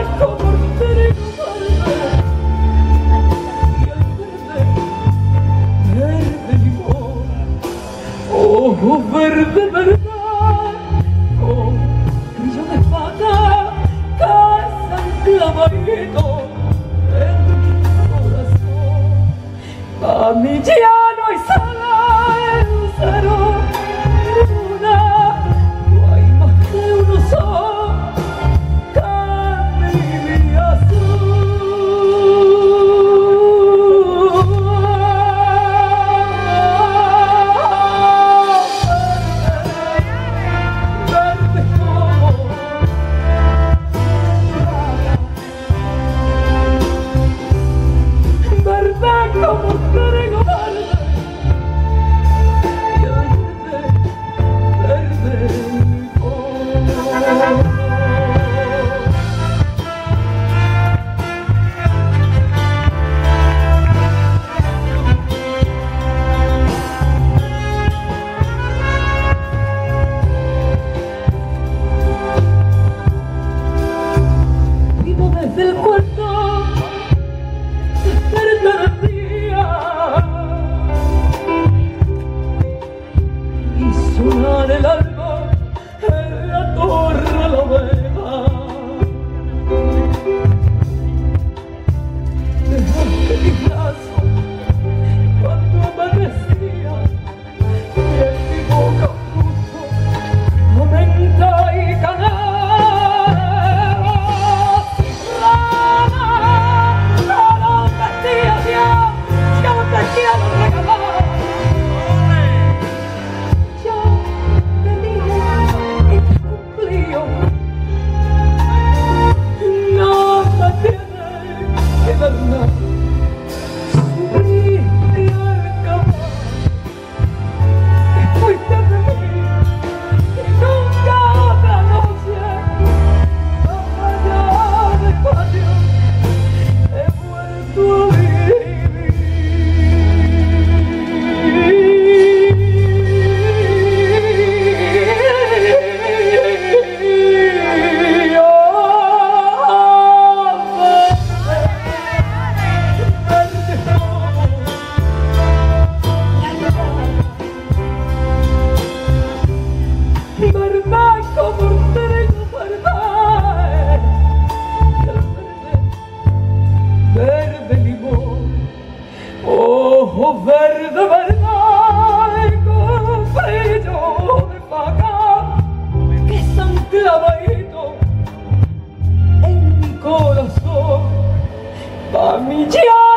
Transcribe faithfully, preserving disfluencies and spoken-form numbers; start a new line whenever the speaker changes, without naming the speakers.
blanco mortero verde y el verde, verde limón. Oh, verde verdad, con brillo de espada, casan clavadito en mi corazón. A mí ya no hay sala en lucero, luna, no hay más que uno solo, carne y azul. Verde, verde como verde como trigo verde y el verde, verde limón. Vivo desde el cuarto despertar el día y sonar el alba en la torre la vega. Dejaste mis brazos cuando amanecía y en mi boca un fruto, menta y canela. Quiero regalar, yo te dije y te cumplí. Nada tiene que ver nada, sufriste al acabar, que fuiste de mí y nunca otra noche, más allá del patio, he vuelto a vivir. Verdad como un trigo verde y el verde, verde limón. Oh, verde verdad con brillo de paca que están clavaditos en mi corazón. Pa' mi ya